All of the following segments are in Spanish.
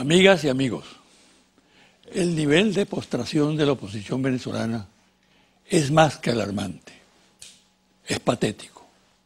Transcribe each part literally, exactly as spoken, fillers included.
Amigas y amigos, el nivel de postración de la oposición venezolana es más que alarmante, es patético.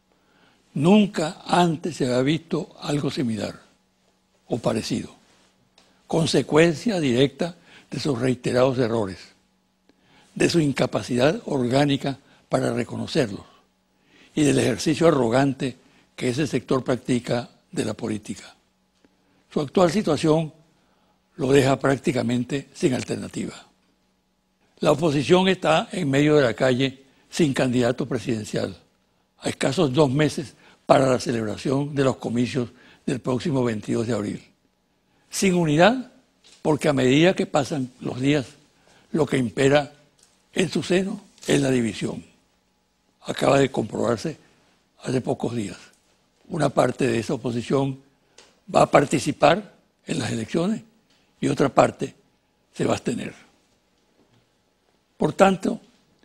Nunca antes se había visto algo similar o parecido, consecuencia directa de sus reiterados errores, de su incapacidad orgánica para reconocerlos y del ejercicio arrogante que ese sector practica de la política. Su actual situación lo deja prácticamente sin alternativa. La oposición está en medio de la calle sin candidato presidencial, a escasos dos meses para la celebración de los comicios del próximo veintidós de abril. Sin unidad, porque a medida que pasan los días, lo que impera en su seno es la división. Acaba de comprobarse hace pocos días. Una parte de esa oposición va a participar en las elecciones y otra parte se va a abstener. Por tanto,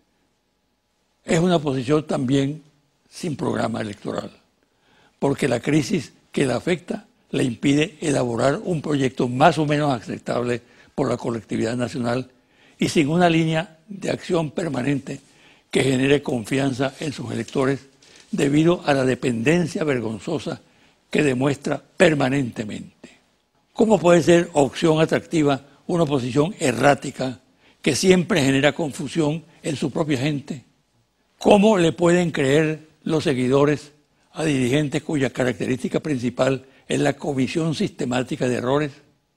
es una oposición también sin programa electoral, porque la crisis que la afecta le impide elaborar un proyecto más o menos aceptable por la colectividad nacional y sin una línea de acción permanente que genere confianza en sus electores debido a la dependencia vergonzosa que demuestra permanentemente. ¿Cómo puede ser opción atractiva una oposición errática que siempre genera confusión en su propia gente? ¿Cómo le pueden creer los seguidores a dirigentes cuya característica principal es la comisión sistemática de errores?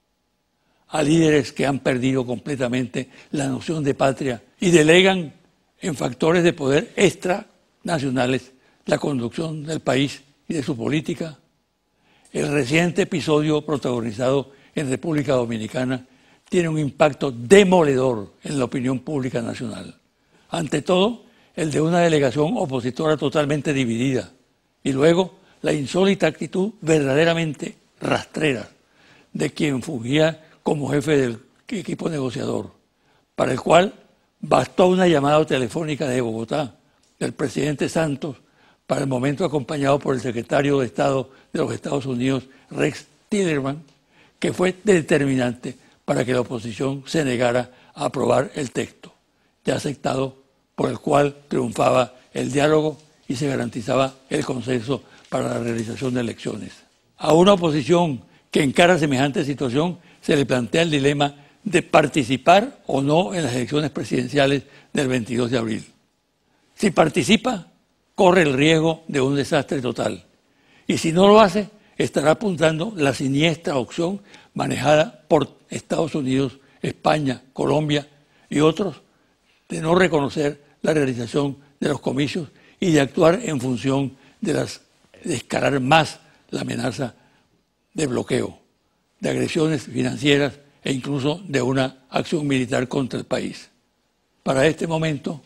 A líderes que han perdido completamente la noción de patria y delegan en factores de poder extranacionales la conducción del país y de su política. El reciente episodio protagonizado en República Dominicana tiene un impacto demoledor en la opinión pública nacional. Ante todo, el de una delegación opositora totalmente dividida y luego la insólita actitud verdaderamente rastrera de quien fungía como jefe del equipo negociador, para el cual bastó una llamada telefónica de Bogotá del presidente Santos, para el momento acompañado por el secretario de Estado de los Estados Unidos, Rex Tillerson, que fue determinante para que la oposición se negara a aprobar el texto, ya aceptado, por el cual triunfaba el diálogo y se garantizaba el consenso para la realización de elecciones. A una oposición que encara semejante situación se le plantea el dilema de participar o no en las elecciones presidenciales del veintidós de abril. Si participa, corre el riesgo de un desastre total. Y si no lo hace, estará apuntando la siniestra opción manejada por Estados Unidos, España, Colombia y otros de no reconocer la realización de los comicios y de actuar en función de, las, de escalar más la amenaza de bloqueo, de agresiones financieras e incluso de una acción militar contra el país. Para este momento,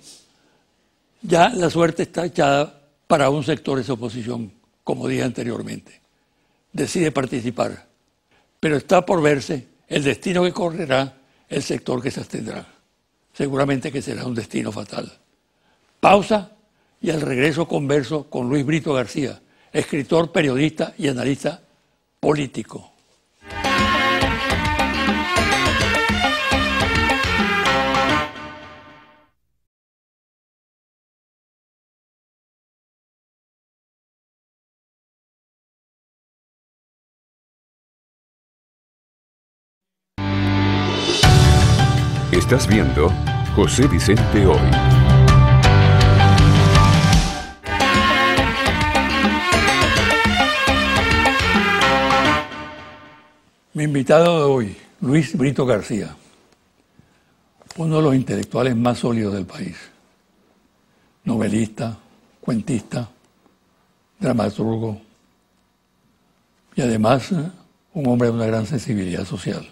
ya la suerte está echada para un sector de esa oposición, como dije anteriormente. Decide participar, pero está por verse el destino que correrá el sector que se abstendrá. Seguramente que será un destino fatal. Pausa y al regreso converso con Luis Brito García, escritor, periodista y analista político. Estás viendo José Vicente Hoy. Mi invitado de hoy, Luis Brito García, uno de los intelectuales más sólidos del país, novelista, cuentista, dramaturgo y además un hombre de una gran sensibilidad social.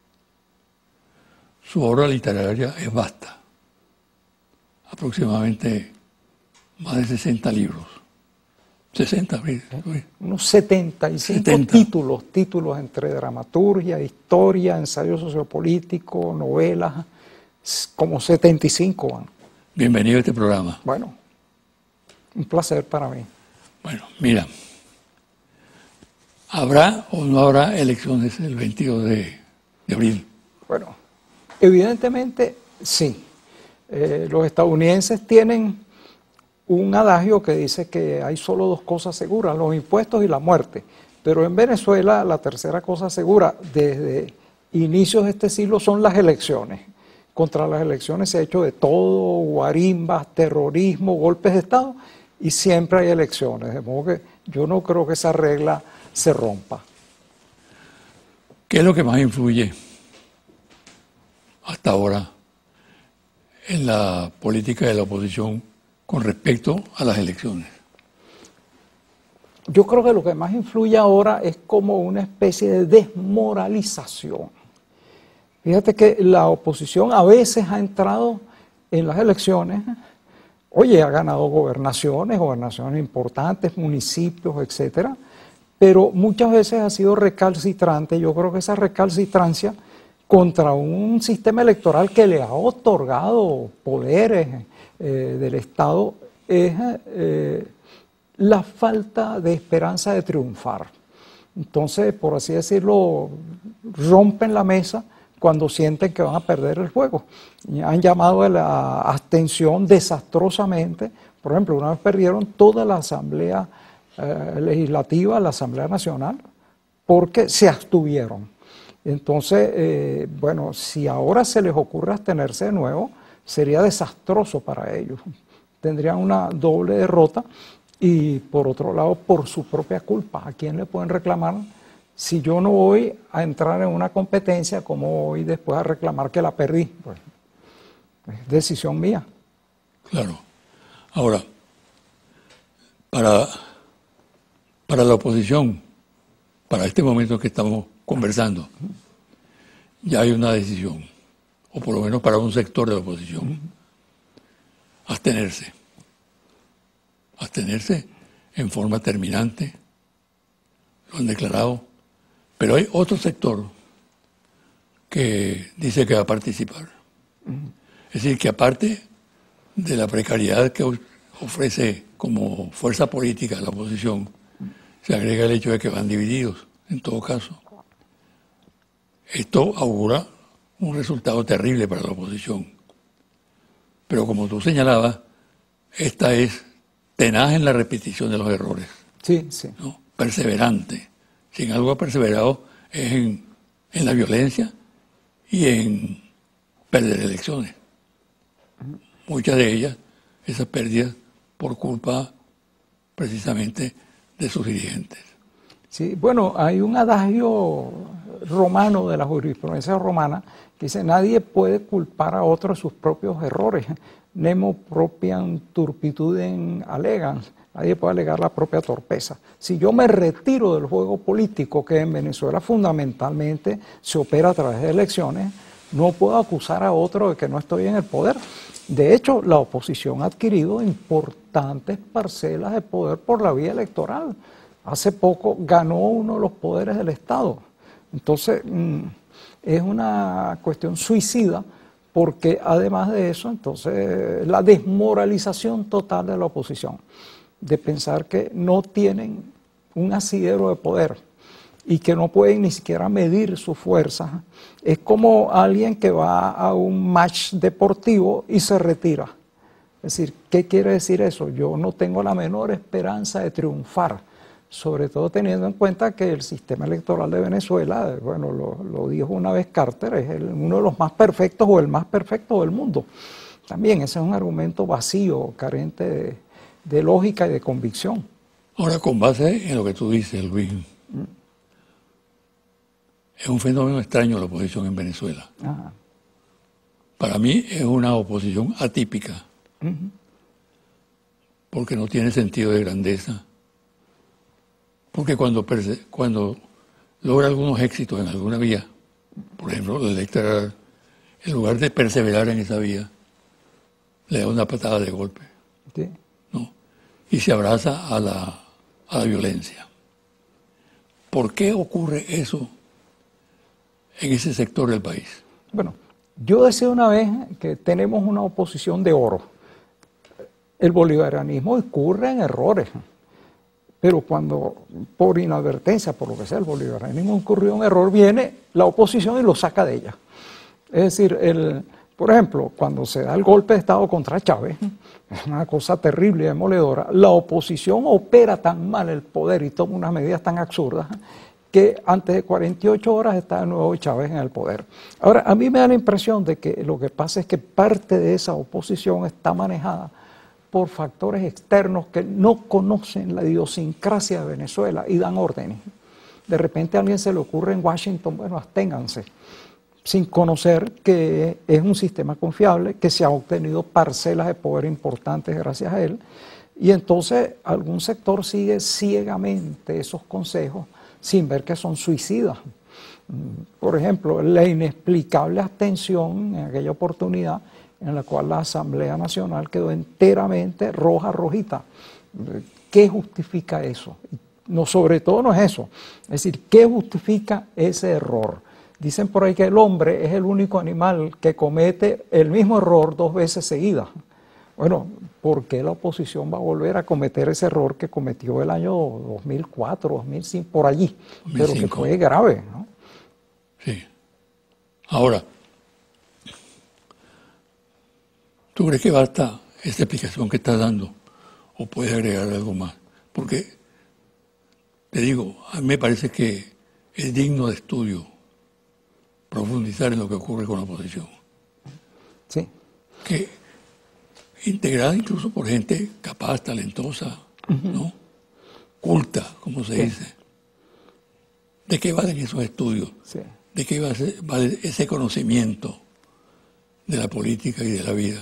Su obra literaria es vasta, aproximadamente más de sesenta libros. sesenta, Luis. Unos setenta y cinco setenta. títulos, títulos entre dramaturgia, historia, ensayo sociopolítico, novelas, como setenta y cinco van. Bienvenido a este programa. Bueno, un placer para mí. Bueno, mira, ¿Habrá o no habrá elecciones el veintidós de abril? Bueno, evidentemente sí. Eh, los estadounidenses tienen un adagio que dice que hay solo dos cosas seguras, los impuestos y la muerte. Pero en Venezuela la tercera cosa segura desde inicios de este siglo son las elecciones. Contra las elecciones se ha hecho de todo, guarimbas, terrorismo, golpes de Estado, y siempre hay elecciones. De modo que yo no creo que esa regla se rompa. ¿Qué es lo que más influye hasta ahora en la política de la oposición con respecto a las elecciones? Yo creo que lo que más influye ahora es como una especie de desmoralización. Fíjate que la oposición a veces ha entrado en las elecciones, oye, ha ganado gobernaciones, gobernaciones importantes, municipios, etcétera, pero muchas veces ha sido recalcitrante. Yo creo que esa recalcitrancia contra un sistema electoral que le ha otorgado poderes eh, del Estado es eh, la falta de esperanza de triunfar. Entonces, por así decirlo, rompen la mesa cuando sienten que van a perder el juego. Y han llamado a la abstención desastrosamente. Por ejemplo, una vez perdieron toda la Asamblea eh, Legislativa, la Asamblea Nacional, porque se abstuvieron. Entonces, eh, bueno, si ahora se les ocurre abstenerse de nuevo, sería desastroso para ellos. Tendrían una doble derrota y, por otro lado, por su propia culpa. ¿A quién le pueden reclamar? Si yo no voy a entrar en una competencia, ¿cómo voy después a reclamar que la perdí? Pues, es decisión mía. Claro. Ahora, para, para la oposición, para este momento que estamos conversando, ya hay una decisión, o por lo menos para un sector de la oposición, abstenerse. Abstenerse en forma terminante, lo han declarado, pero hay otro sector que dice que va a participar. Es decir, que aparte de la precariedad que ofrece como fuerza política la oposición, se agrega el hecho de que van divididos, en todo caso. Esto augura un resultado terrible para la oposición. Pero como tú señalabas, esta es tenaz en la repetición de los errores. Sí, sí. ¿No? Perseverante. Si en algo ha perseverado es en, en la violencia y en perder elecciones. Muchas de ellas, esas pérdidas por culpa precisamente de sus dirigentes. Sí, bueno, hay un adagio romano de la jurisprudencia romana que dice: nadie puede culpar a otro de sus propios errores. Nemo propiam turpitudem allegans. Nadie puede alegar la propia torpeza. Si yo me retiro del juego político, que en Venezuela fundamentalmente se opera a través de elecciones, no puedo acusar a otro de que no estoy en el poder. De hecho, la oposición ha adquirido importantes parcelas de poder por la vía electoral. Hace poco ganó uno de los poderes del Estado. Entonces, mmm, es una cuestión suicida, porque además de eso, entonces, la desmoralización total de la oposición, de pensar que no tienen un asidero de poder y que no pueden ni siquiera medir sus fuerzas. Es como alguien que va a un match deportivo y se retira. Es decir, ¿qué quiere decir eso? Yo no tengo la menor esperanza de triunfar, sobre todo teniendo en cuenta que el sistema electoral de Venezuela, bueno, lo, lo dijo una vez Carter, es el, uno de los más perfectos o el más perfecto del mundo. También ese es un argumento vacío, carente de, de lógica y de convicción. Ahora, con base en lo que tú dices, Luis, mm. es un fenómeno extraño la oposición en Venezuela. Ajá. Para mí es una oposición atípica, uh-huh. porque no tiene sentido de grandeza. Porque cuando, cuando logra algunos éxitos en alguna vía, por ejemplo, la electoral, en lugar de perseverar en esa vía, le da una patada de golpe. Sí. ¿No? Y se abraza a la, a la violencia. ¿Por qué ocurre eso en ese sector del país? Bueno, yo decía una vez que tenemos una oposición de oro. El bolivarianismo incurre en errores. pero cuando por inadvertencia, por lo que sea, el bolivarianismo ocurrió un error, viene la oposición y lo saca de ella. Es decir, el, por ejemplo, cuando se da el golpe de Estado contra Chávez, es una cosa terrible y demoledora, la oposición opera tan mal el poder y toma unas medidas tan absurdas que antes de cuarenta y ocho horas está de nuevo Chávez en el poder. Ahora, a mí me da la impresión de que lo que pasa es que parte de esa oposición está manejada por factores externos que no conocen la idiosincrasia de Venezuela y dan órdenes. De repente a alguien se le ocurre en Washington, bueno, absténganse, sin conocer que es un sistema confiable, que se ha obtenido parcelas de poder importantes gracias a él, y entonces algún sector sigue ciegamente esos consejos sin ver que son suicidas. Por ejemplo, la inexplicable abstención en aquella oportunidad en la cual la Asamblea Nacional quedó enteramente roja, rojita. ¿Qué justifica eso? No, sobre todo no es eso. Es decir, ¿qué justifica ese error? Dicen por ahí que el hombre es el único animal que comete el mismo error dos veces seguidas. Bueno, ¿por qué la oposición va a volver a cometer ese error que cometió el año dos mil cuatro, dos mil cinco, por allí? dos mil cinco. Pero que fue grave, ¿no? Sí. Ahora, ¿tú crees que basta esta explicación que estás dando? ¿O puedes agregar algo más? Porque, te digo, a mí me parece que es digno de estudio profundizar en lo que ocurre con la oposición. Sí. Que, integrada incluso por gente capaz, talentosa, uh-huh. ¿no? Culta, como se sí. dice. ¿De qué valen esos estudios? Sí. ¿De qué vale ese conocimiento de la política y de la vida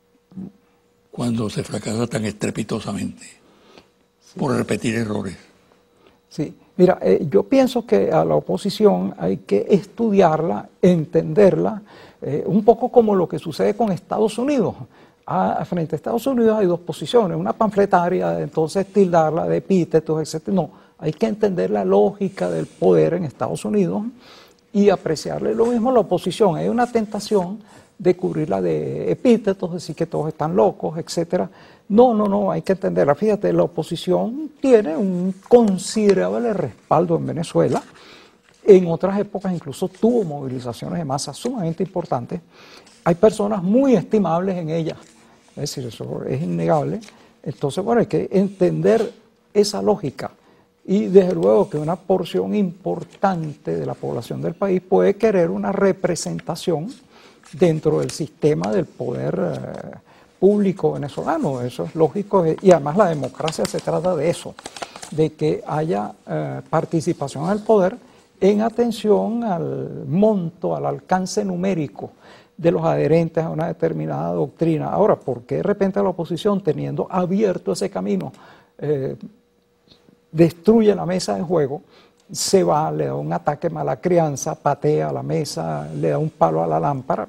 cuando se fracasa tan estrepitosamente sí. por repetir errores? Sí, mira, eh, yo pienso que a la oposición hay que estudiarla, entenderla, eh, un poco como lo que sucede con Estados Unidos. A, frente a Estados Unidos hay dos posiciones, una panfletaria, entonces tildarla de epítetos, etcétera. No, hay que entender la lógica del poder en Estados Unidos y apreciarle lo mismo a la oposición. Hay una tentación de cubrirla de epítetos, decir que todos están locos, etcétera. No, no, no, hay que entenderla. Fíjate, la oposición tiene un considerable respaldo en Venezuela. En otras épocas incluso tuvo movilizaciones de masa sumamente importantes. Hay personas muy estimables en ella. Es decir, eso es innegable. Entonces, bueno, hay que entender esa lógica. Y desde luego que una porción importante de la población del país puede querer una representación dentro del sistema del poder eh, público venezolano. Eso es lógico. Y además la democracia se trata de eso, de que haya eh, participación en el poder en atención al monto, al alcance numérico de los adherentes a una determinada doctrina. Ahora, ¿por qué de repente la oposición, teniendo abierto ese camino, eh, destruye la mesa de juego, se va, le da un ataque mala crianza, patea la mesa, le da un palo a la lámpara?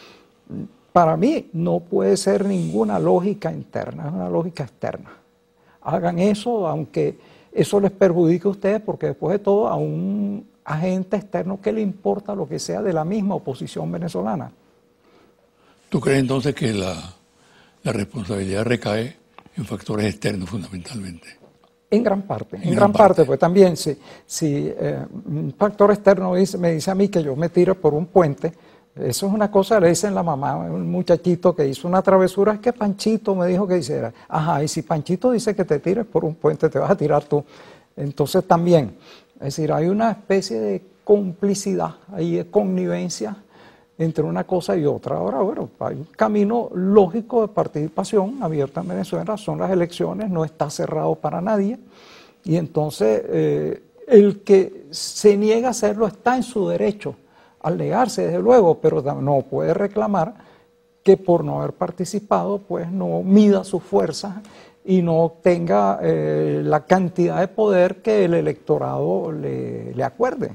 Para mí no puede ser ninguna lógica interna, es una lógica externa. Hagan eso, aunque eso les perjudique a ustedes, porque después de todo a un agente externo, ¿qué le importa lo que sea de la misma oposición venezolana? ¿Tú crees entonces que la, la responsabilidad recae en factores externos fundamentalmente? En gran parte, en, en gran, gran parte, parte, pues también si, si eh, un factor externo dice, me dice a mí que yo me tiro por un puente, eso es una cosa, le dicen la mamá, un muchachito que hizo una travesura, es que Panchito me dijo que hiciera. Ajá, y si Panchito dice que te tires por un puente, te vas a tirar tú. Entonces también, es decir, hay una especie de complicidad, ahí de connivencia entre una cosa y otra. Ahora, bueno, hay un camino lógico de participación abierta en Venezuela, son las elecciones, no está cerrado para nadie, y entonces eh, el que se niega a hacerlo está en su derecho al negarse, desde luego, pero no puede reclamar que por no haber participado, pues no mida sus fuerzas y no obtenga eh, la cantidad de poder que el electorado le, le acuerde.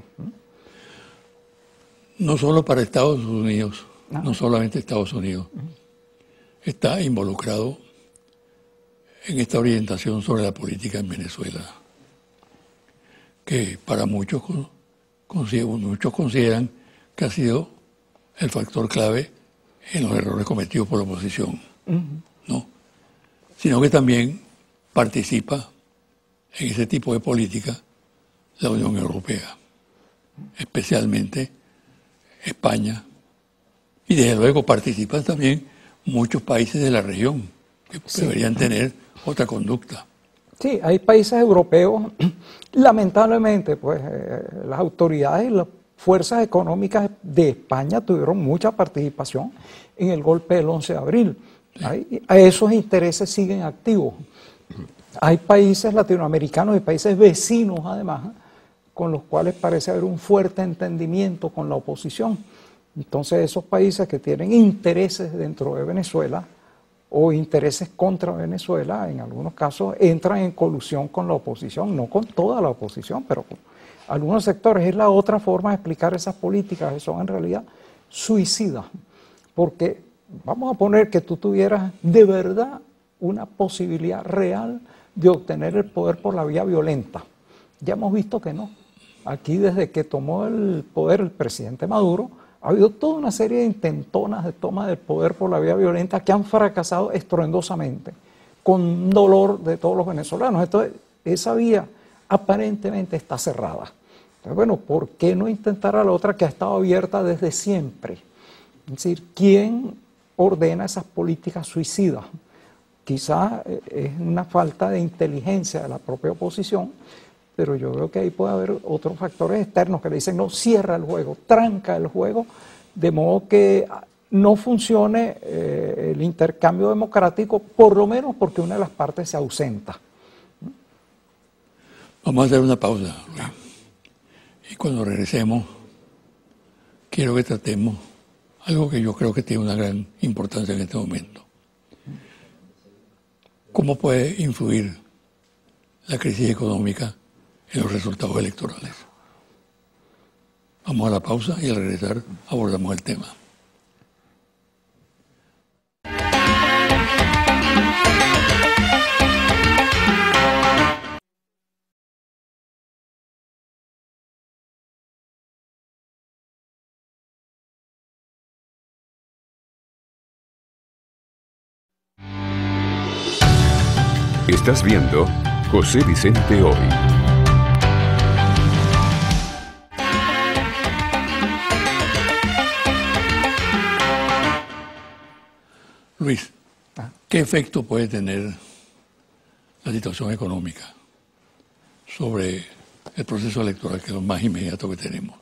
No solo para Estados Unidos, ah. no solamente Estados Unidos, uh-huh. está involucrado en esta orientación sobre la política en Venezuela, que para muchos, muchos consideran que ha sido el factor clave en los errores cometidos por la oposición, uh-huh. ¿no? Sino que también participa en ese tipo de política la Unión Europea, especialmente España, y desde luego participan también muchos países de la región que sí. deberían tener otra conducta. Sí, hay países europeos, lamentablemente, pues eh, las autoridades y las fuerzas económicas de España tuvieron mucha participación en el golpe del once de abril. Sí. Hay, esos intereses siguen activos. Hay países latinoamericanos y países vecinos, además, con los cuales parece haber un fuerte entendimiento con la oposición. Entonces, esos países que tienen intereses dentro de Venezuela o intereses contra Venezuela, en algunos casos entran en colusión con la oposición, no con toda la oposición, pero con algunos sectores. Es la otra forma de explicar esas políticas que son en realidad suicidas. Porque vamos a poner que tú tuvieras de verdad una posibilidad real de obtener el poder por la vía violenta. Ya hemos visto que no. Aquí, desde que tomó el poder el presidente Maduro, ha habido toda una serie de intentonas de toma del poder por la vía violenta que han fracasado estruendosamente, con dolor de todos los venezolanos. Entonces, esa vía aparentemente está cerrada. Entonces, bueno, ¿por qué no intentar a la otra que ha estado abierta desde siempre? Es decir, ¿quién ordena esas políticas suicidas? Quizás es una falta de inteligencia de la propia oposición, pero yo creo que ahí puede haber otros factores externos que le dicen, no, cierra el juego, tranca el juego, de modo que no funcione eh, el intercambio democrático, por lo menos porque una de las partes se ausenta. Vamos a hacer una pausa, Luis. Y cuando regresemos, quiero que tratemos algo que yo creo que tiene una gran importancia en este momento. ¿Cómo puede influir la crisis económica en los resultados electorales? Vamos a la pausa y al regresar abordamos el tema. Estás viendo José Vicente Hoy. Luis, ¿qué efecto puede tener la situación económica sobre el proceso electoral, que es lo más inmediato que tenemos?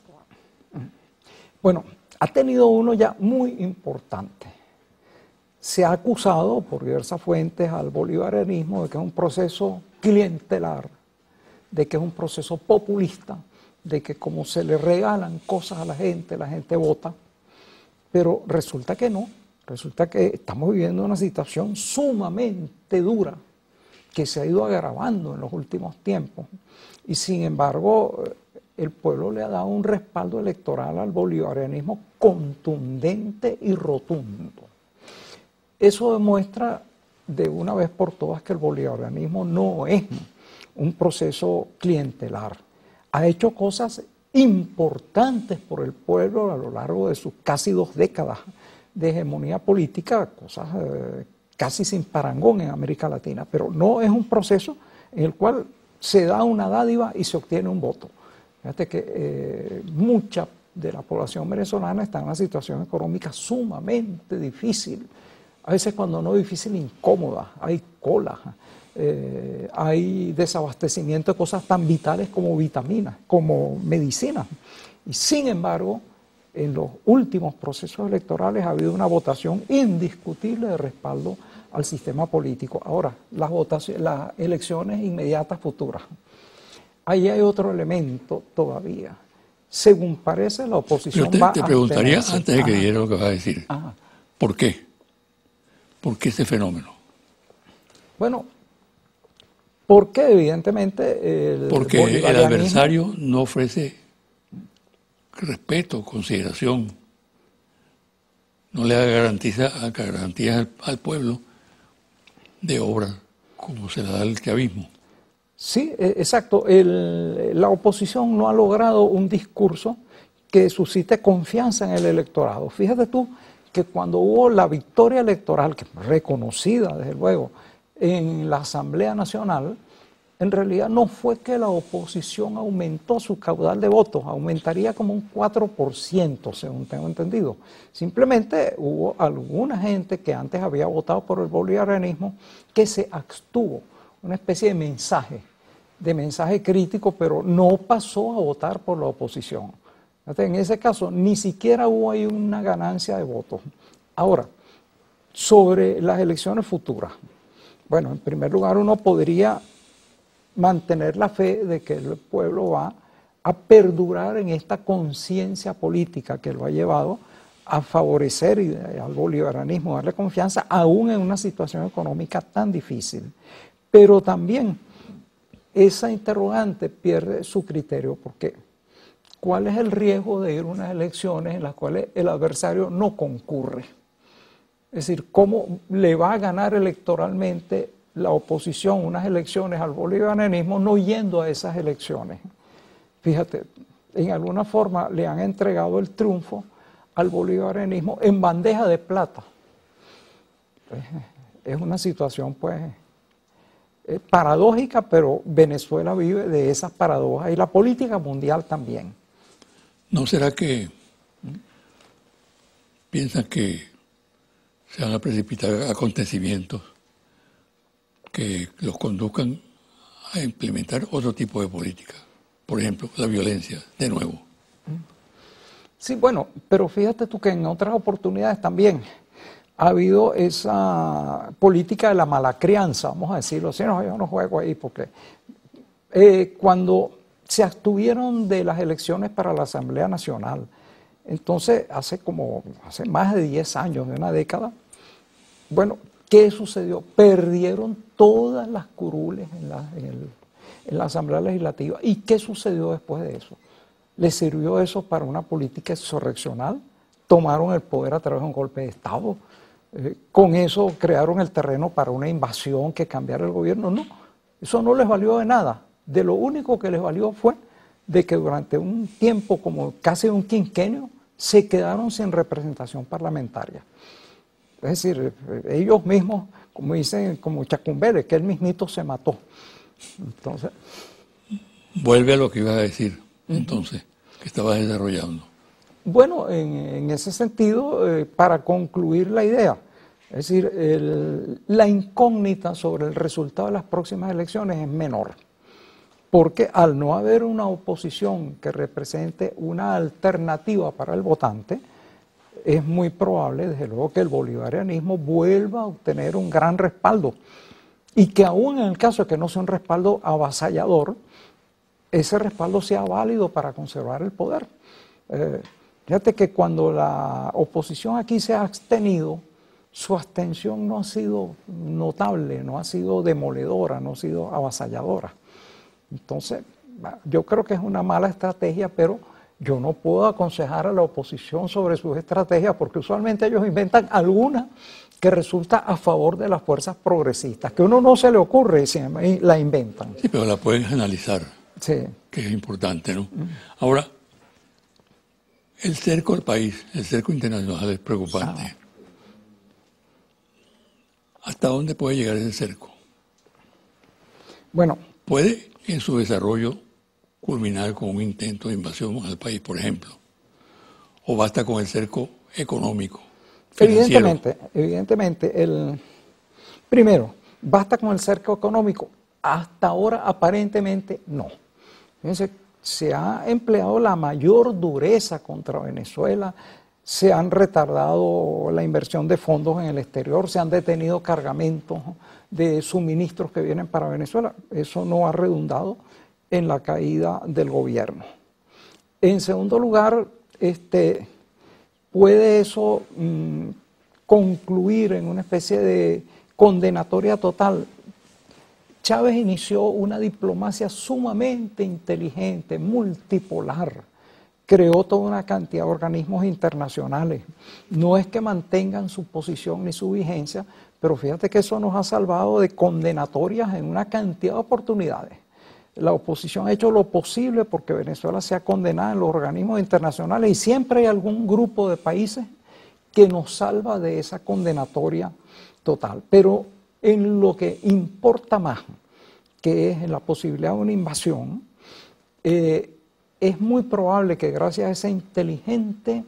Bueno, ha tenido uno ya muy importante. Se ha acusado por diversas fuentes al bolivarianismo de que es un proceso clientelar, de que es un proceso populista, de que como se le regalan cosas a la gente, la gente vota, pero resulta que no. Resulta que estamos viviendo una situación sumamente dura que se ha ido agravando en los últimos tiempos y sin embargo el pueblo le ha dado un respaldo electoral al bolivarianismo contundente y rotundo. Eso demuestra de una vez por todas que el bolivarianismo no es un proceso clientelar. Ha hecho cosas importantes por el pueblo a lo largo de sus casi dos décadas de hegemonía política, cosas eh, casi sin parangón en América Latina, pero no es un proceso en el cual se da una dádiva y se obtiene un voto. Fíjate que eh, mucha de la población venezolana está en una situación económica sumamente difícil, a veces cuando no difícil, incómoda, hay cola, eh, hay desabastecimiento de cosas tan vitales como vitaminas, como medicinas, y sin embargo, en los últimos procesos electorales ha habido una votación indiscutible de respaldo al sistema político. Ahora, las votaciones, las elecciones inmediatas futuras. Ahí hay otro elemento todavía. Según parece, la oposición Yo te, va te a preguntaría, abstenerse. antes de que Ajá. dijera lo que vas a decir, Ajá. ¿por qué? ¿Por qué ese fenómeno? Bueno, porque evidentemente el Porque el bolivarianismo- adversario no ofrece respeto, consideración, no le da garantiza, garantías al, al pueblo de obra como se la da el chavismo. Sí, eh, exacto. El- la oposición no ha logrado un discurso que suscite confianza en el electorado. Fíjate tú que cuando hubo la victoria electoral, que reconocida desde luego, en la Asamblea Nacional, en realidad no fue que la oposición aumentó su caudal de votos, aumentaría como un cuatro por ciento, según tengo entendido. Simplemente hubo alguna gente que antes había votado por el bolivarianismo que se abstuvo, una especie de mensaje, de mensaje crítico, pero no pasó a votar por la oposición. En ese caso, ni siquiera hubo ahí una ganancia de votos. Ahora, sobre las elecciones futuras. Bueno, en primer lugar, uno podría mantener la fe de que el pueblo va a perdurar en esta conciencia política que lo ha llevado a favorecer al bolivarianismo, darle confianza, aún en una situación económica tan difícil. Pero también esa interrogante pierde su criterio, porque ¿cuál es el riesgo de ir a unas elecciones en las cuales el adversario no concurre? Es decir, ¿cómo le va a ganar electoralmente la oposición unas elecciones al bolivarianismo no yendo a esas elecciones? Fíjate, en alguna forma le han entregado el triunfo al bolivarianismo en bandeja de plata. Es una situación, pues, paradójica, pero Venezuela vive de esas paradojas y la política mundial también. ¿No será que piensan que se van a precipitar acontecimientos que los conduzcan a implementar otro tipo de política? Por ejemplo, la violencia, de nuevo. Sí, bueno, pero fíjate tú que en otras oportunidades también ha habido esa política de la mala crianza, vamos a decirlo así. No, yo no juego ahí porque eh, cuando se abstuvieron de las elecciones para la Asamblea Nacional, entonces hace como, hace más de diez años, de una década, bueno, ¿qué sucedió? Perdieron todas las curules en la, en, el, en la Asamblea Legislativa. ¿Y qué sucedió después de eso? ¿Les sirvió eso para una política insurreccional? ¿Tomaron el poder a través de un golpe de Estado? Eh, ¿Con eso crearon el terreno para una invasión que cambiara el gobierno? No, eso no les valió de nada. De lo único que les valió fue de que durante un tiempo, como casi un quinquenio, se quedaron sin representación parlamentaria. Es decir, ellos mismos, como dicen, como Chacumbele, que él mismito se mató. Entonces, vuelve a lo que iba a decir, entonces, que estabas desarrollando. Bueno, en, en ese sentido, eh, para concluir la idea, es decir, el, la incógnita sobre el resultado de las próximas elecciones es menor, porque al no haber una oposición que represente una alternativa para el votante, es muy probable, desde luego, que el bolivarianismo vuelva a obtener un gran respaldo y que aún en el caso de que no sea un respaldo avasallador, ese respaldo sea válido para conservar el poder. Eh, fíjate que cuando la oposición aquí se ha abstenido, su abstención no ha sido notable, no ha sido demoledora, no ha sido avasalladora. Entonces, yo creo que es una mala estrategia, pero yo no puedo aconsejar a la oposición sobre sus estrategias porque usualmente ellos inventan alguna que resulta a favor de las fuerzas progresistas, que a uno no se le ocurre y la inventan. Sí, pero la pueden analizar, sí, que es importante, ¿no? Mm. Ahora, el cerco al país, el cerco internacional es preocupante. Ah. ¿Hasta dónde puede llegar ese cerco? Bueno, ¿puede en su desarrollo culminar con un intento de invasión al país, por ejemplo? ¿O basta con el cerco económico, financiero? Evidentemente, evidentemente, el, primero, ¿basta con el cerco económico? Hasta ahora, aparentemente, no. Fíjense, se ha empleado la mayor dureza contra Venezuela, se han retardado la inversión de fondos en el exterior, se han detenido cargamentos de suministros que vienen para Venezuela. Eso no ha redundado en la caída del gobierno. En segundo lugar, este, puede eso mmm, concluir en una especie de condenatoria total. Chávez inició una diplomacia sumamente inteligente, multipolar. Creó toda una cantidad de organismos internacionales. No es que mantengan su posición ni su vigencia, pero fíjate que eso nos ha salvado de condenatorias en una cantidad de oportunidades. La oposición ha hecho lo posible porque Venezuela sea condenada en los organismos internacionales y siempre hay algún grupo de países que nos salva de esa condenatoria total. Pero en lo que importa más, que es la posibilidad de una invasión, eh, es muy probable que gracias a esa inteligente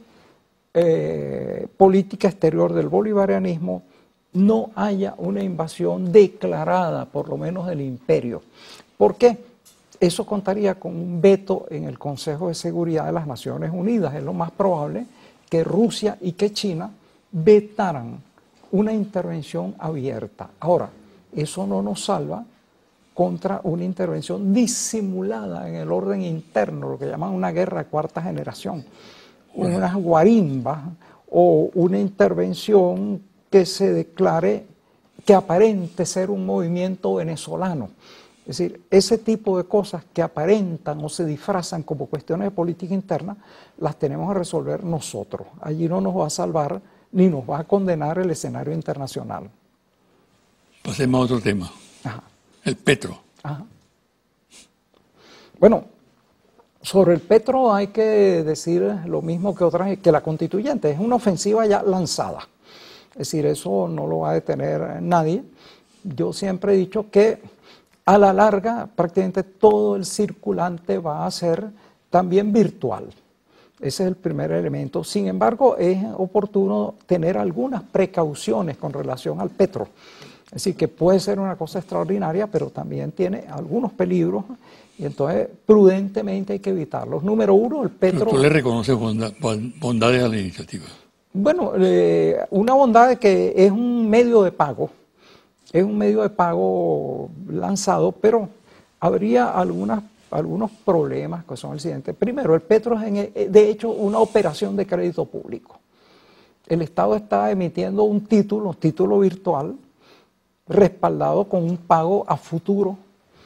eh, política exterior del bolivarianismo no haya una invasión declarada, por lo menos del imperio. ¿Por qué? Eso contaría con un veto en el Consejo de Seguridad de las Naciones Unidas. Es lo más probable que Rusia y que China vetaran una intervención abierta. Ahora, eso no nos salva contra una intervención disimulada en el orden interno, lo que llaman una guerra de cuarta generación, unas guarimbas o una intervención que se declare, que aparente ser un movimiento venezolano. Es decir, ese tipo de cosas que aparentan o se disfrazan como cuestiones de política interna, las tenemos que resolver nosotros. Allí no nos va a salvar ni nos va a condenar el escenario internacional. Pasemos a otro tema. Ajá. El petro. Ajá. Bueno, sobre el petro hay que decir lo mismo que otras, que la constituyente. Es una ofensiva ya lanzada. Es decir, eso no lo va a detener nadie. Yo siempre he dicho que a la larga prácticamente todo el circulante va a ser también virtual. Ese es el primer elemento. Sin embargo, es oportuno tener algunas precauciones con relación al petro. Es decir, que puede ser una cosa extraordinaria, pero también tiene algunos peligros y entonces prudentemente hay que evitarlos. Número uno, el petro... Pero tú le reconoces bondad, bondades a la iniciativa. Bueno, eh, una bondad es que es un medio de pago, es un medio de pago lanzado, pero habría algunas, algunos problemas que son el siguiente. Primero, el petro es en, de hecho una operación de crédito público. El Estado está emitiendo un título, un título virtual, respaldado con un pago a futuro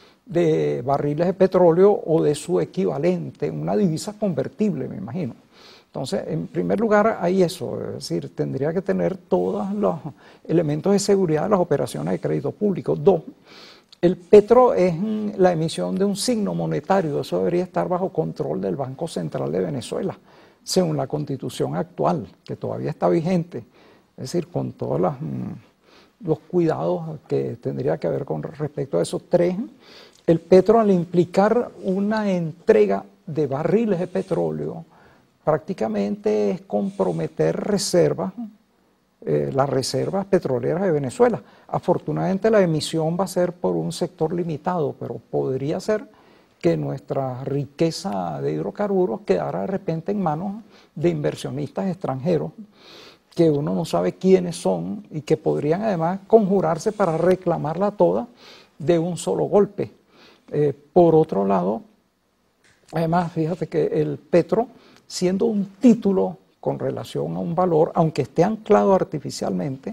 de barriles de petróleo o de su equivalente, una divisa convertible, me imagino. Entonces, en primer lugar, hay eso, es decir, tendría que tener todos los elementos de seguridad de las operaciones de crédito público. Dos, el petro es la emisión de un signo monetario, eso debería estar bajo control del Banco Central de Venezuela, según la Constitución actual, que todavía está vigente, es decir, con todos los, los cuidados que tendría que haber con respecto a eso. Tres, el petro, al implicar una entrega de barriles de petróleo, prácticamente es comprometer reservas, eh, las reservas petroleras de Venezuela. Afortunadamente la emisión va a ser por un sector limitado, pero podría ser que nuestra riqueza de hidrocarburos quedara de repente en manos de inversionistas extranjeros, que uno no sabe quiénes son y que podrían además conjurarse para reclamarla toda de un solo golpe. Eh, por otro lado, además, fíjate que el petro, siendo un título con relación a un valor, aunque esté anclado artificialmente,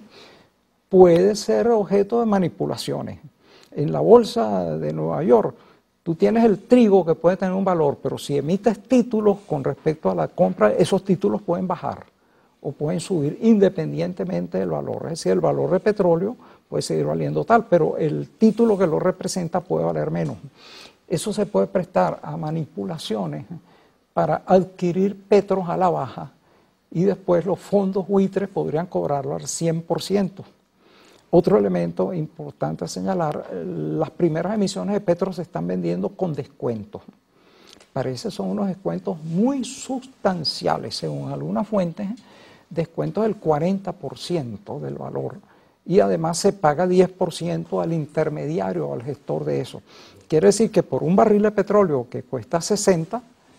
puede ser objeto de manipulaciones. En la bolsa de Nueva York, tú tienes el trigo que puede tener un valor, pero si emites títulos con respecto a la compra, esos títulos pueden bajar o pueden subir independientemente del valor. Es decir, el valor de petróleo puede seguir valiendo tal, pero el título que lo representa puede valer menos. Eso se puede prestar a manipulaciones para adquirir petros a la baja y después los fondos buitres podrían cobrarlo al cien por ciento. Otro elemento importante a señalar, las primeras emisiones de petro se están vendiendo con descuentos. Parece que son unos descuentos muy sustanciales, según algunas fuentes, descuentos del cuarenta por ciento del valor. Y además se paga diez por ciento al intermediario, al gestor de eso. Quiere decir que por un barril de petróleo que cuesta sesenta,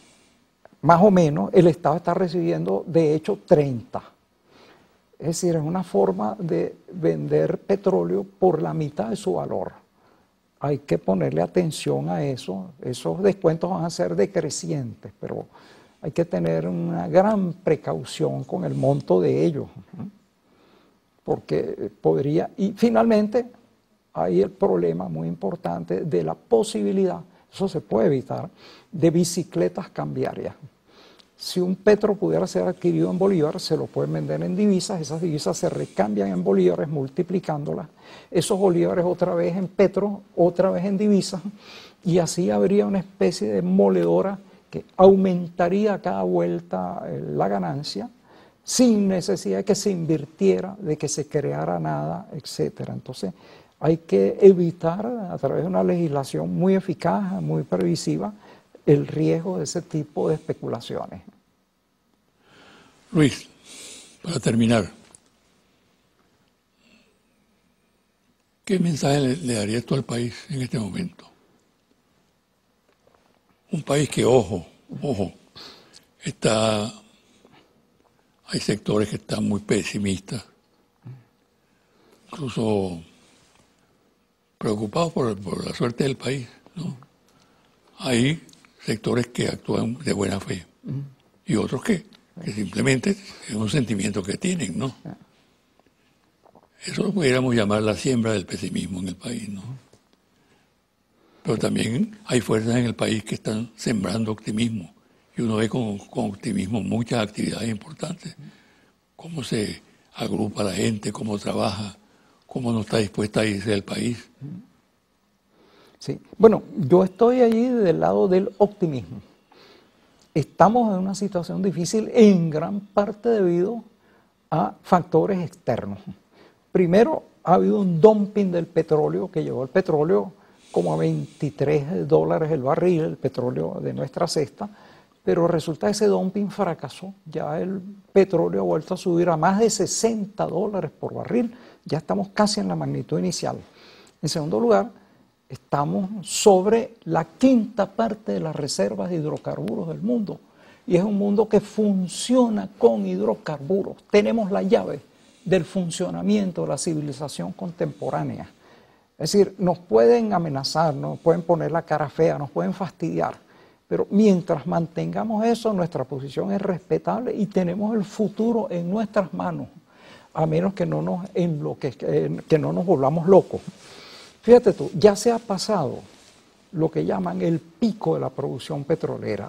más o menos, el Estado está recibiendo, de hecho, treinta. Es decir, es una forma de vender petróleo por la mitad de su valor. Hay que ponerle atención a eso. Esos descuentos van a ser decrecientes, pero hay que tener una gran precaución con el monto de ellos, ¿no? Porque podría... Y finalmente, hay el problema muy importante de la posibilidad, eso se puede evitar, de bicicletas cambiarias. Si un petro pudiera ser adquirido en bolívares, se lo pueden vender en divisas, esas divisas se recambian en bolívares multiplicándolas, esos bolívares otra vez en petro, otra vez en divisas, y así habría una especie de moledora que aumentaría a cada vuelta la ganancia, sin necesidad de que se invirtiera, de que se creara nada, etcétera. Entonces, Hay que evitar, a través de una legislación muy eficaz, muy previsiva, el riesgo de ese tipo de especulaciones. Luis, para terminar, ¿qué mensaje le, le darías tú al país en este momento? Un país que, ojo, ojo, está, hay sectores que están muy pesimistas, incluso preocupados por, por la suerte del país, ¿no? Hay sectores que actúan de buena fe y otros que, que simplemente es un sentimiento que tienen, ¿no? Eso lo pudiéramos llamar la siembra del pesimismo en el país, ¿no? Pero también hay fuerzas en el país que están sembrando optimismo y uno ve con, con optimismo muchas actividades importantes, cómo se agrupa la gente, cómo trabaja, cómo no está dispuesta a irse del país. Sí. Bueno, yo estoy allí del lado del optimismo. Estamos en una situación difícil en gran parte debido a factores externos. Primero, ha habido un dumping del petróleo que llevó el petróleo como a veintitrés dólares el barril, el petróleo de nuestra cesta, pero resulta que ese dumping fracasó. Ya el petróleo ha vuelto a subir a más de sesenta dólares por barril. Ya estamos casi en la magnitud inicial. En segundo lugar, estamos sobre la quinta parte de las reservas de hidrocarburos del mundo. Y es un mundo que funciona con hidrocarburos. Tenemos la llave del funcionamiento de la civilización contemporánea. Es decir, nos pueden amenazar, nos pueden poner la cara fea, nos pueden fastidiar, pero mientras mantengamos eso, nuestra posición es respetable y tenemos el futuro en nuestras manos, a menos que no nos enloquezca, que no nos volvamos locos. Fíjate tú, ya se ha pasado lo que llaman el pico de la producción petrolera.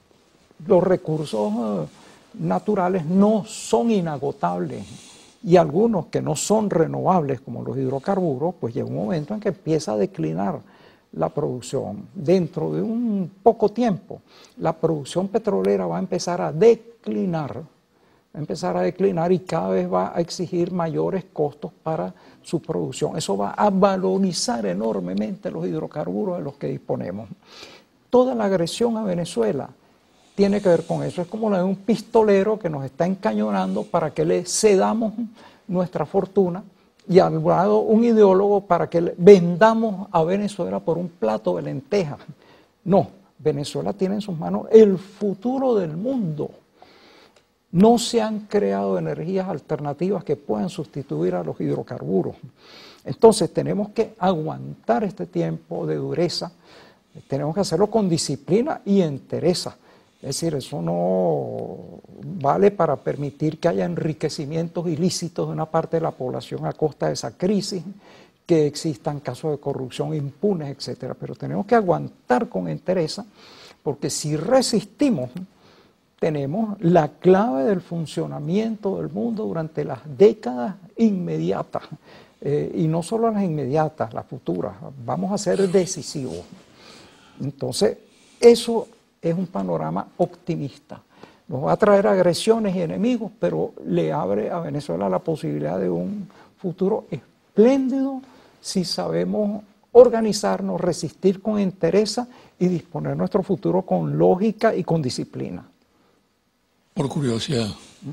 Los recursos eh, naturales no son inagotables y algunos que no son renovables, como los hidrocarburos, pues llega un momento en que empieza a declinar la producción. Dentro de un poco tiempo, la producción petrolera va a empezar a declinar, va a empezar a declinar y cada vez va a exigir mayores costos para su producción. Eso va a valorizar enormemente los hidrocarburos de los que disponemos. Toda la agresión a Venezuela tiene que ver con eso. Es como la de un pistolero que nos está encañonando para que le cedamos nuestra fortuna y al lado un ideólogo para que le vendamos a Venezuela por un plato de lentejas. No, Venezuela tiene en sus manos el futuro del mundo. No se han creado energías alternativas que puedan sustituir a los hidrocarburos. Entonces tenemos que aguantar este tiempo de dureza, tenemos que hacerlo con disciplina y entereza. Es decir, eso no vale para permitir que haya enriquecimientos ilícitos de una parte de la población a costa de esa crisis, que existan casos de corrupción impunes, etcétera. Pero tenemos que aguantar con entereza, porque si resistimos, tenemos la clave del funcionamiento del mundo durante las décadas inmediatas. Eh, y no solo las inmediatas, las futuras. Vamos a ser decisivos. Entonces, eso es un panorama optimista. Nos va a traer agresiones y enemigos, pero le abre a Venezuela la posibilidad de un futuro espléndido si sabemos organizarnos, resistir con entereza y disponer nuestro futuro con lógica y con disciplina. Por curiosidad,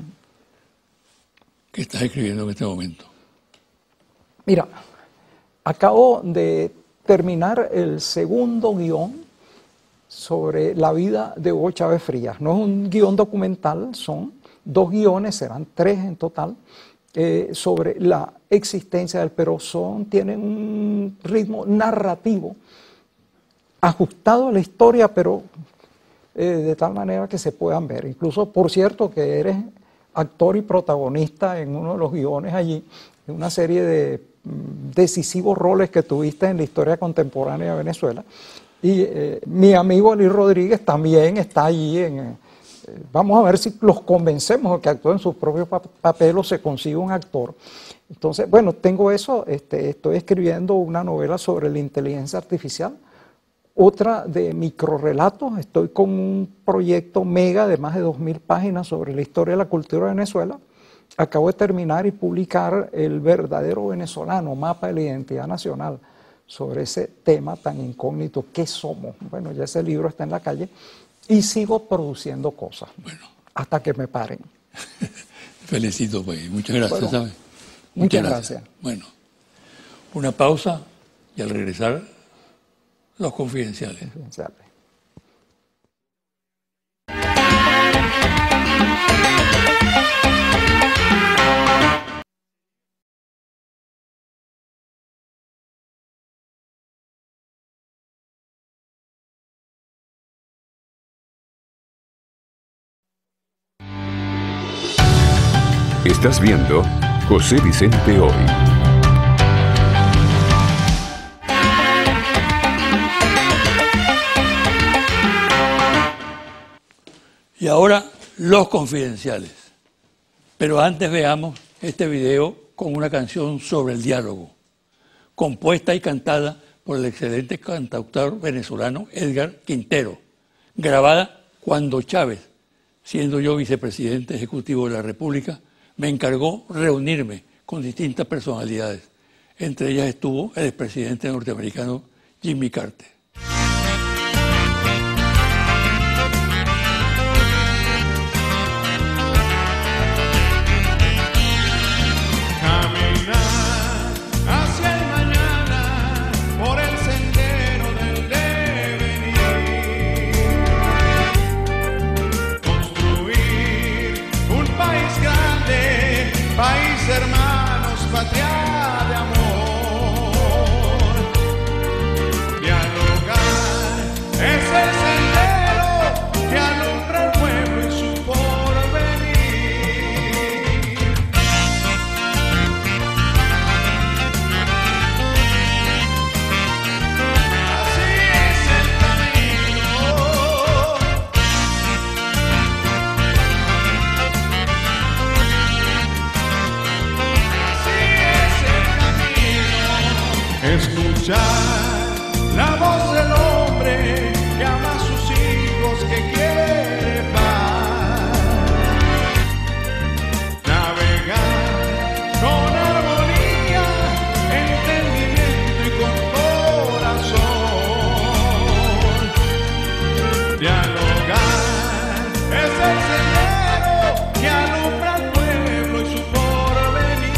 ¿qué estás escribiendo en este momento? Mira, acabo de terminar el segundo guión sobre la vida de Hugo Chávez Frías. No es un guión documental, son dos guiones, serán tres en total, eh, sobre la existencia del, pero son, tienen un ritmo narrativo ajustado a la historia, pero eh, de tal manera que se puedan ver. Incluso, por cierto, que eres actor y protagonista en uno de los guiones allí, en una serie de mm, decisivos roles que tuviste en la historia contemporánea de Venezuela. Y eh, mi amigo Eli Rodríguez también está allí. En, eh, vamos a ver si los convencemos de que actúen sus propios pa papeles o se consigue un actor. Entonces, bueno, tengo eso. Este, estoy escribiendo una novela sobre la inteligencia artificial, otra de microrelatos. Estoy con un proyecto mega de más de dos mil páginas sobre la historia de la cultura de Venezuela. acabo de terminar y publicar El verdadero venezolano, mapa de la identidad nacional, sobre ese tema tan incógnito, ¿qué somos? Bueno, ya ese libro está en la calle y sigo produciendo cosas, bueno, hasta que me paren. Felicito, pues, muchas gracias, Bueno, ¿sabes? Muchas, muchas gracias. gracias. Bueno, una pausa y al regresar, los confidenciales. confidenciales. Estás viendo José Vicente Hoy. Y ahora los confidenciales. Pero antes veamos este video con una canción sobre el diálogo, compuesta y cantada por el excelente cantautor venezolano Edgar Quintero, grabada cuando Chávez, siendo yo vicepresidente ejecutivo de la República, me encargó reunirme con distintas personalidades. Entre ellas estuvo el expresidente norteamericano Jimmy Carter. Hermanos, patria de amor, dialogar es el sendero que alumbra el pueblo y su porvenir. Así es el camino. Escuchar la voz del hombre que ama a sus hijos, que quiere paz. Navegar con armonía, entendimiento y con corazón. Dialogar es el sendero que alumbra al pueblo y su porvenir.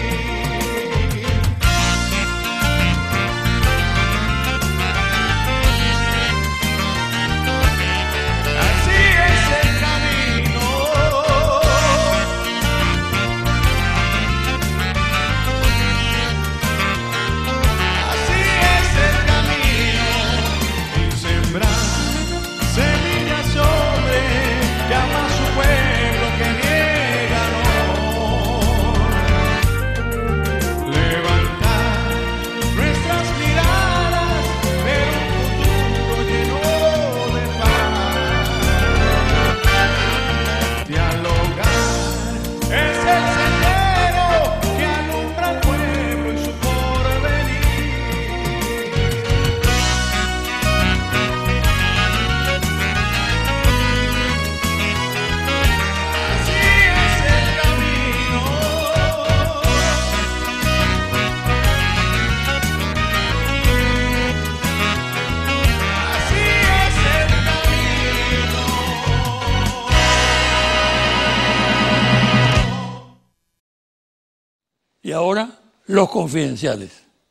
Y ahora, los confidenciales.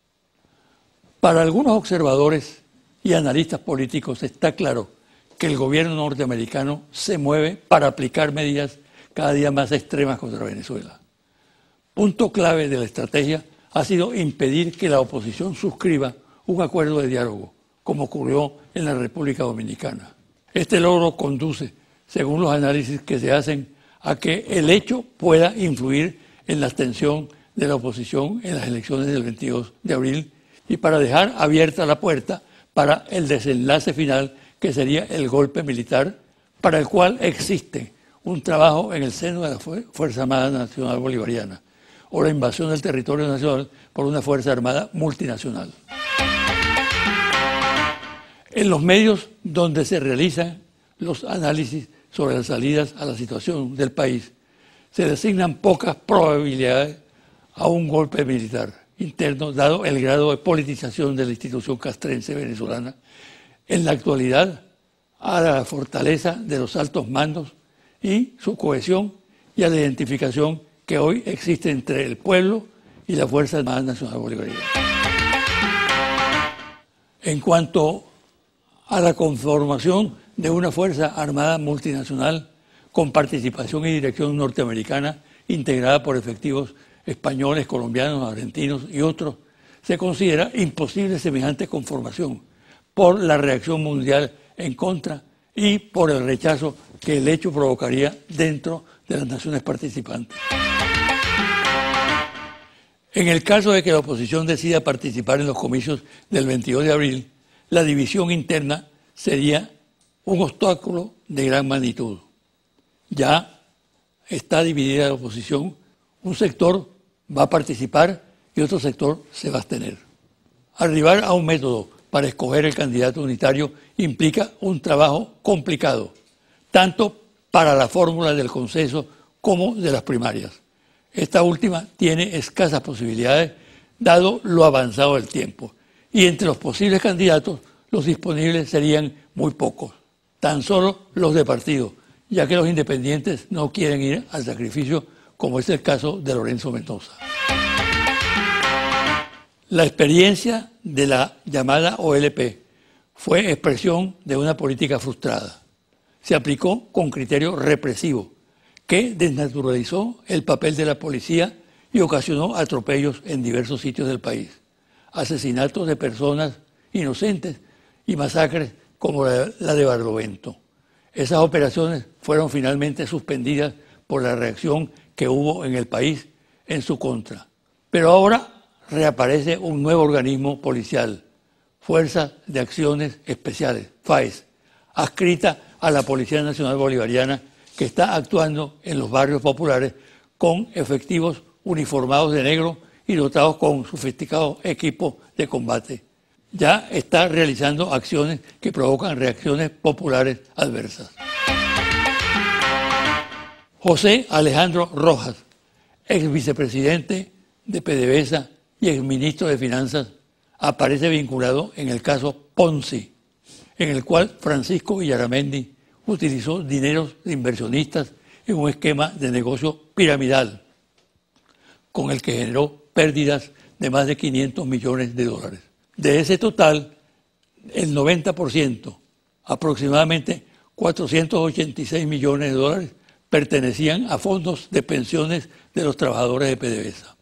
Para algunos observadores y analistas políticos está claro que el gobierno norteamericano se mueve para aplicar medidas cada día más extremas contra Venezuela. Punto clave de la estrategia ha sido impedir que la oposición suscriba un acuerdo de diálogo, como ocurrió en la República Dominicana. Este logro conduce, según los análisis que se hacen, a que el hecho pueda influir en la abstención de la oposición en las elecciones del veintidós de abril y para dejar abierta la puerta para el desenlace final, que sería el golpe militar, para el cual existe un trabajo en el seno de la Fuerza Armada Nacional Bolivariana, o la invasión del territorio nacional por una Fuerza Armada multinacional. En los medios donde se realizan los análisis sobre las salidas a la situación del país, se le asignan pocas probabilidades a un golpe militar interno, dado el grado de politización de la institución castrense venezolana, en la actualidad, a la fortaleza de los altos mandos y su cohesión y a la identificación que hoy existe entre el pueblo y la Fuerza Armada Nacional Bolivariana. En cuanto a la conformación de una Fuerza Armada multinacional con participación y dirección norteamericana, integrada por efectivos españoles, colombianos, argentinos y otros, se considera imposible semejante conformación por la reacción mundial en contra y por el rechazo que el hecho provocaría dentro de las naciones participantes. En el caso de que la oposición decida participar en los comicios del veintidós de abril, la división interna sería un obstáculo de gran magnitud. Ya está dividida la oposición, un sector va a participar y otro sector se va a abstener. Arribar a un método para escoger el candidato unitario implica un trabajo complicado, tanto para la fórmula del consenso como de las primarias. Esta última tiene escasas posibilidades, dado lo avanzado del tiempo, y entre los posibles candidatos, los disponibles serían muy pocos, tan solo los de partido, ya que los independientes no quieren ir al sacrificio, como es el caso de Lorenzo Mendoza. La experiencia de la llamada O L P fue expresión de una política frustrada. Se aplicó con criterio represivo, que desnaturalizó el papel de la policía y ocasionó atropellos en diversos sitios del país, asesinatos de personas inocentes y masacres como la de Barlovento. Esas operaciones fueron finalmente suspendidas por la reacción que hubo en el país en su contra. Pero ahora reaparece un nuevo organismo policial, Fuerza de Acciones Especiales, FAES, adscrita a la Policía Nacional Bolivariana, que está actuando en los barrios populares con efectivos uniformados de negro y dotados con sofisticados equipos de combate. Ya está realizando acciones que provocan reacciones populares adversas. José Alejandro Rojas, ex vicepresidente de PDVSA y ex ministro de Finanzas, aparece vinculado en el caso Ponzi, en el cual Francisco Villaramendi utilizó dineros de inversionistas en un esquema de negocio piramidal, con el que generó pérdidas de más de quinientos millones de dólares. De ese total, el noventa por ciento, aproximadamente cuatrocientos ochenta y seis millones de dólares, pertenecían a fondos de pensiones de los trabajadores de PDVSA.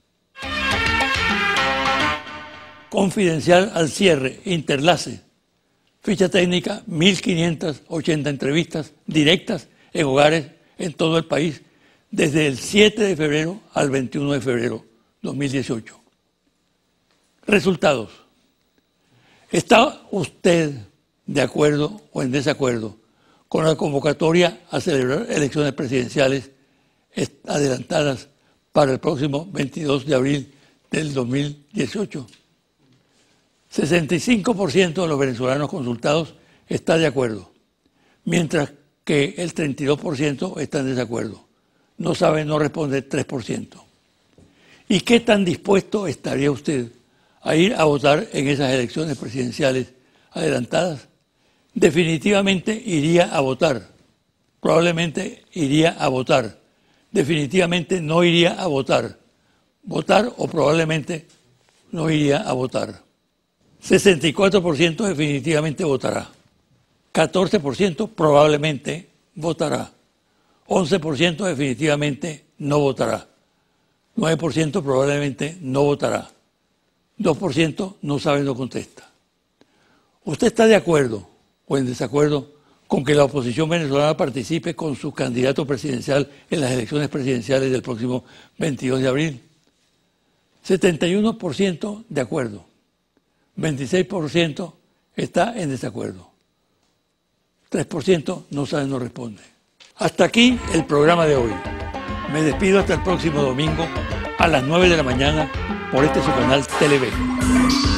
Confidencial al cierre, Interlace. Ficha técnica, mil quinientas ochenta entrevistas directas en hogares en todo el país desde el siete de febrero al veintiuno de febrero de dos mil dieciocho. Resultados. ¿Está usted de acuerdo o en desacuerdo con la convocatoria a celebrar elecciones presidenciales adelantadas para el próximo veintidós de abril del dos mil dieciocho? sesenta y cinco por ciento de los venezolanos consultados está de acuerdo, mientras que el treinta y dos por ciento está en desacuerdo. No sabe, no responde tres por ciento. ¿Y qué tan dispuesto estaría usted a ir a votar en esas elecciones presidenciales adelantadas? Definitivamente iría a votar. Probablemente iría a votar. Definitivamente no iría a votar. Votar o probablemente no iría a votar. sesenta y cuatro por ciento definitivamente votará. catorce por ciento probablemente votará. once por ciento definitivamente no votará. nueve por ciento probablemente no votará. dos por ciento no sabe, no contesta. ¿Usted está de acuerdo o en desacuerdo con que la oposición venezolana participe con su candidato presidencial en las elecciones presidenciales del próximo veintidós de abril? setenta y uno por ciento de acuerdo. veintiséis por ciento está en desacuerdo. tres por ciento no sabe, no responde. Hasta aquí el programa de hoy. Me despido hasta el próximo domingo a las nueve de la mañana por este su canal Televen.